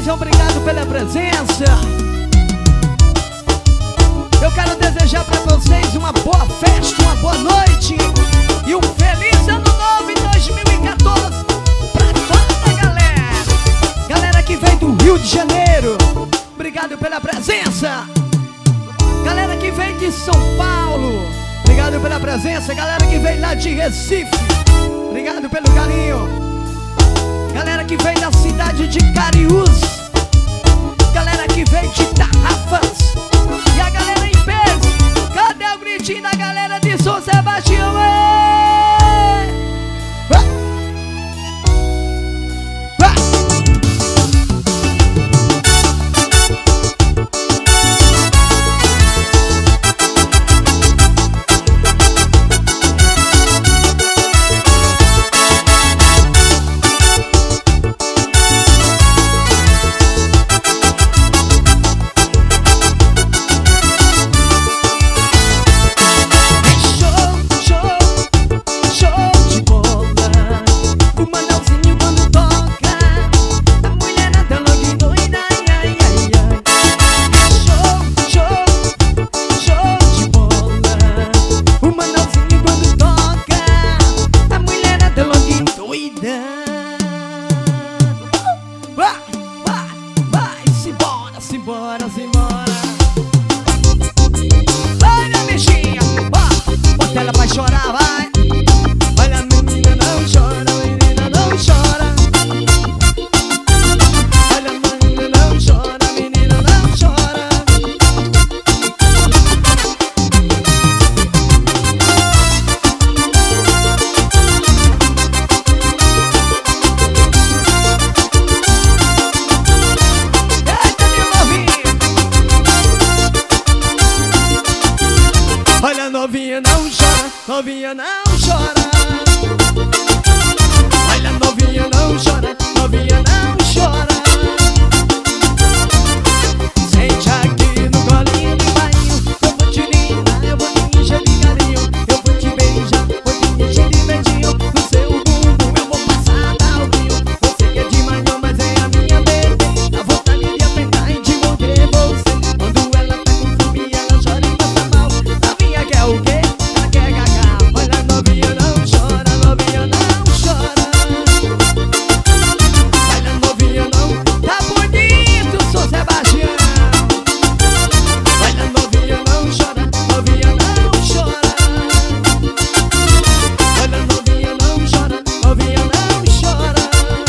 vocês, obrigado pela presença. Eu quero desejar pra vocês uma boa festa, uma boa noite e um feliz ano novo em 2014 pra toda a galera. Galera que veio do Rio de Janeiro, obrigado pela presença. Galera que veio de São Paulo, obrigado pela presença. Galera que veio lá de Recife, obrigado pelo carinho. Galera que veio da cidade de Cariús, galera que veio de Tarrafas e a galera em peso. Cadê o gritinho da galera de São Sebastião? Novinha não chora, novinha não chora. Olha, novinha não chora, novinha não chora. Sente aqui no colinho do bainho, eu vou te limpar, eu vou te encher de carinho, eu vou te beijar, vou te encher de beijinho. No seu bumbum eu vou passar dalvinho. Você que é de manhã, mas é a minha bebê. Dá vontade de apertar e de morder você. Quando ela tá com fome, ela chora e passa mal. Novinha quer o quê? Ela quer gagar. Olha, novinha não chora, novinha não chora. Olha, novinha não tá bonito, São Sebastião. Olha, novinha não chora, novinha não chora. Olha, novinha não chora, novinha não chora.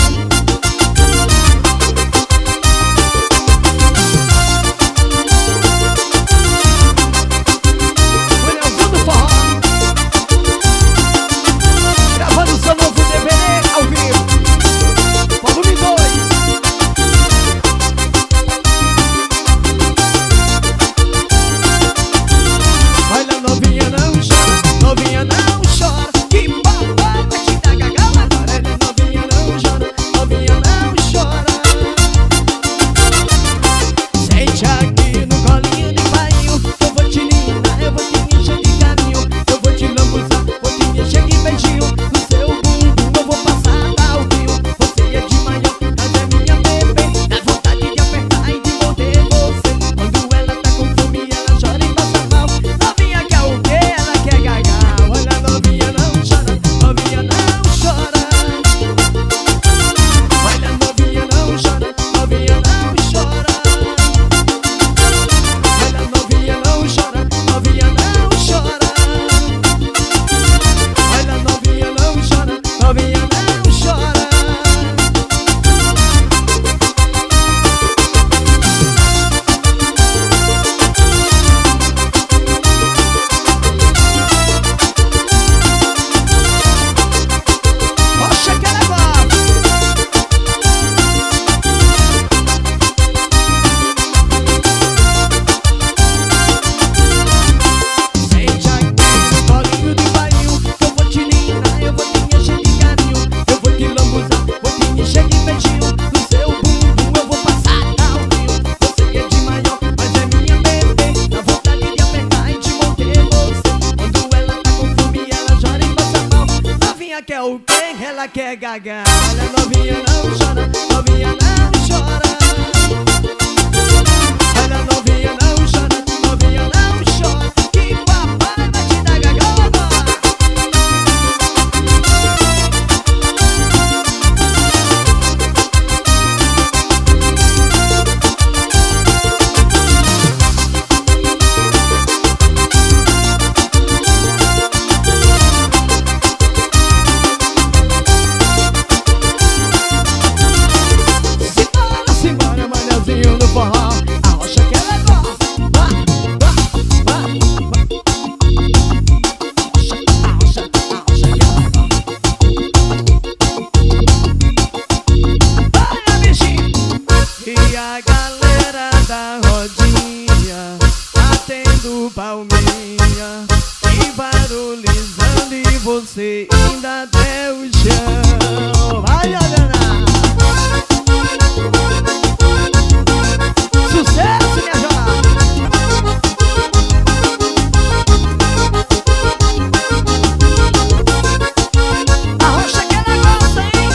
Olha, do forró, gravando seu novo DVD ao vivo, volume 2. Olha, novinha não chora, novinha não chora. Que papai vai te dar gagal agora. Olha, novinha não chora, novinha não chora. Sente aqui no colinho de bainho, eu vou te limpar, eu vou te encher de carinho, eu vou te lambuzar, vou te encher de beijinho. No seu bumbum eu vou passar dalvinho. Você é de manhã, mas é minha bebê. Dá vontade de apertar e de morder você. Quando ela tá com fome, ela chora e passa mal. Novinha quer o quê? Ela quer gagar. Olha, novinha não chora, novinha não chora. Olha, novinha não chora, novinha não chora. Olha, novinha não chora, novinha não chora. Olha, novinha não chora, novinha não chora. Poxa, que negócio! Sente aqui no colinho do bainho, que eu vou te limpar, eu vou te encher de carinho, eu vou te lambuzar, vou te encher de beijinho. No seu bumbum eu vou passar dalvinho. Você é de maior, mas é minha bebê. Dá vontade de apertar e de morder você. Quando ela tá com fome, ela chora e passa mal. Novinha quer o quê? Ela quer gagar. Olha, novinha não chora, novinha não chora. forró. Arrocha que é negócio. Arrocha que é negócio. Olha, bichinho. E a galera da rodinha batendo palminha e barulhizando, e você indo até o chão. Vai, Adana! Sucesso, minha jovem! Arrocha que é negócio, hein?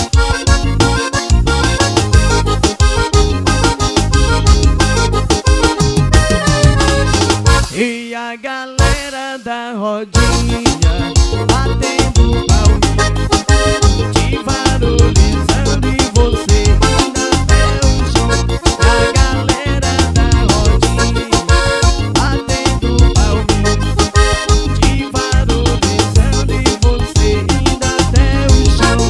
E a galera da rodinha batendo palminha, te valorizando, e você indo até o chão. A galera da rodinha batendo palminha, te valorizando, e você indo até o chão.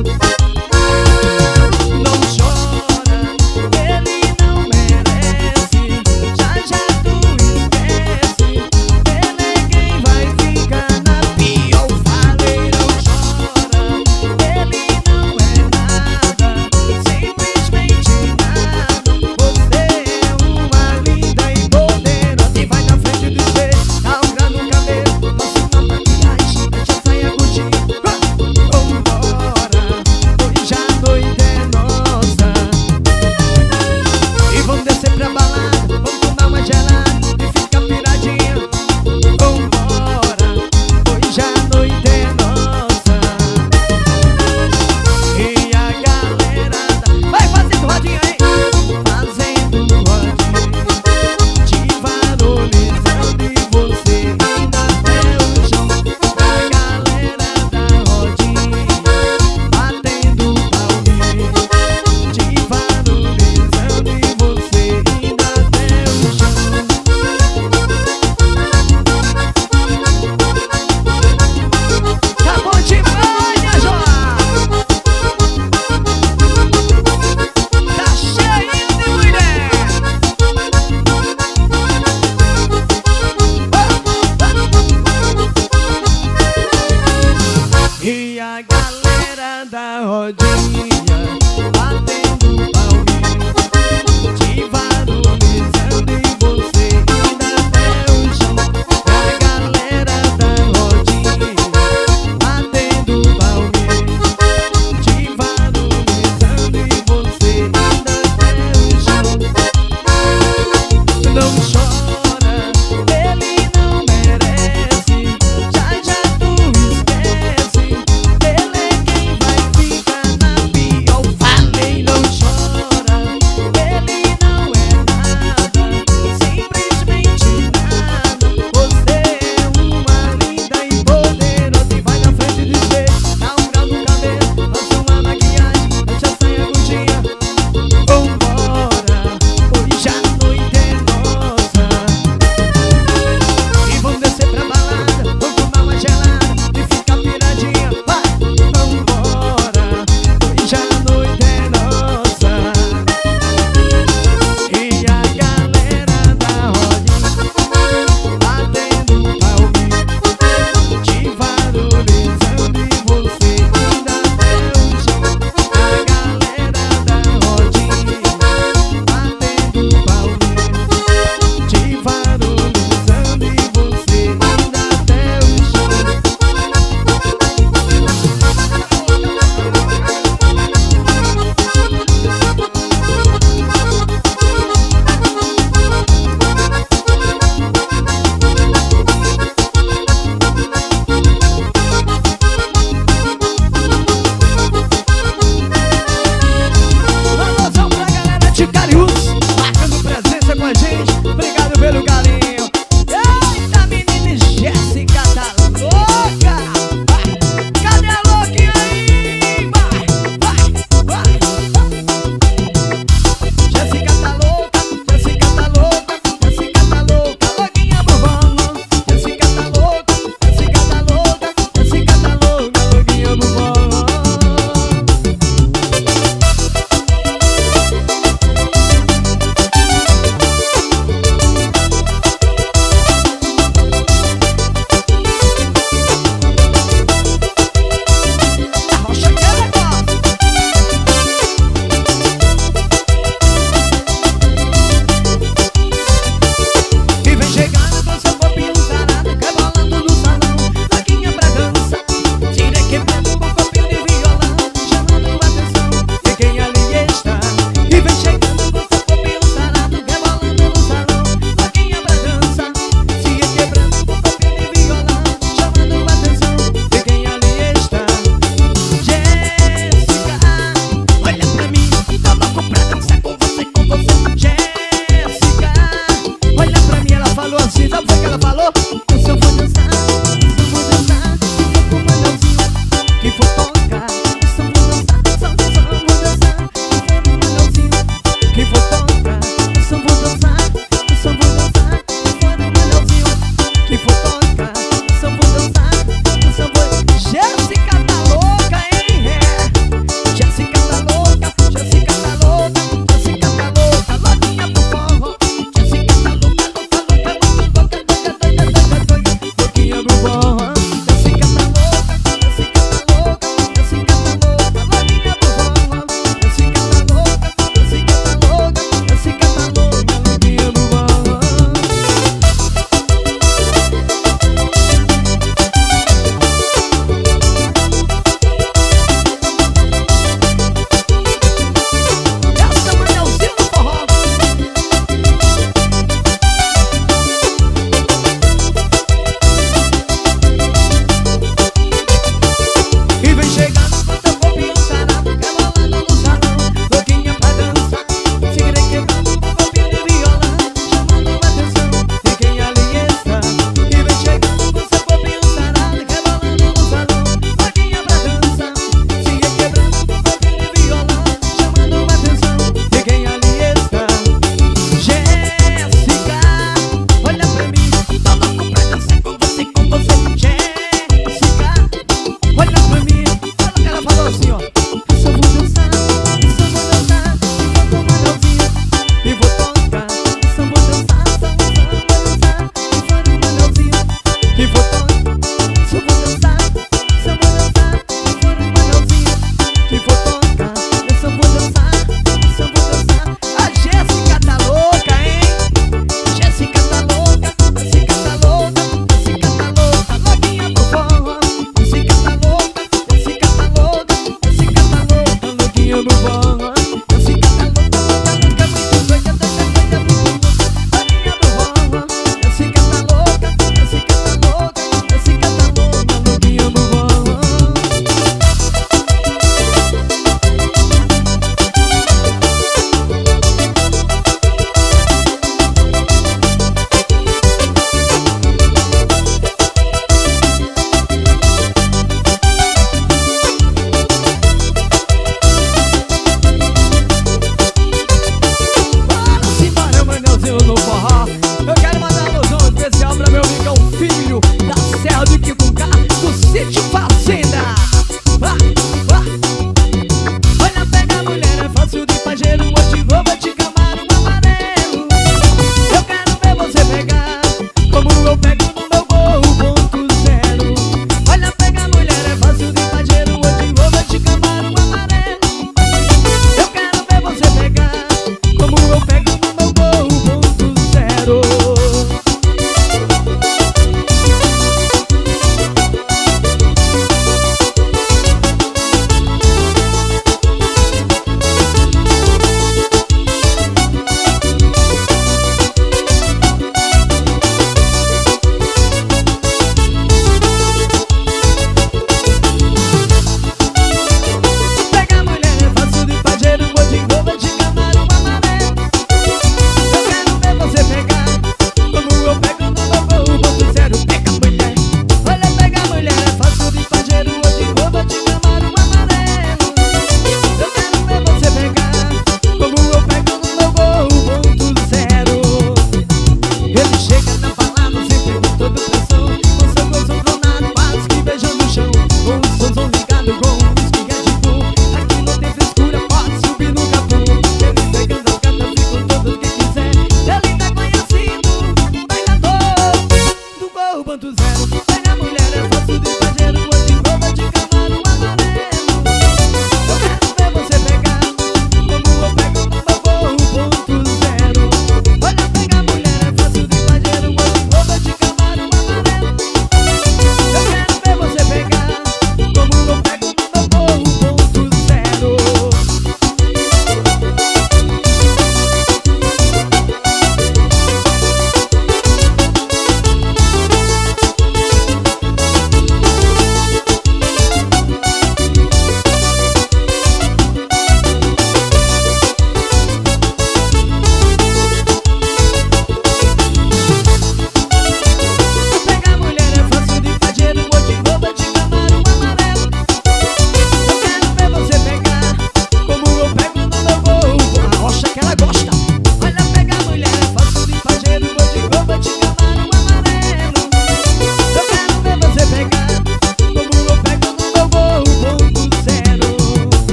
Não chora, ele não merece, já já tu esquece. Ele é quem vai ficar na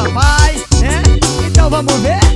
vai, né? Então vamos ver.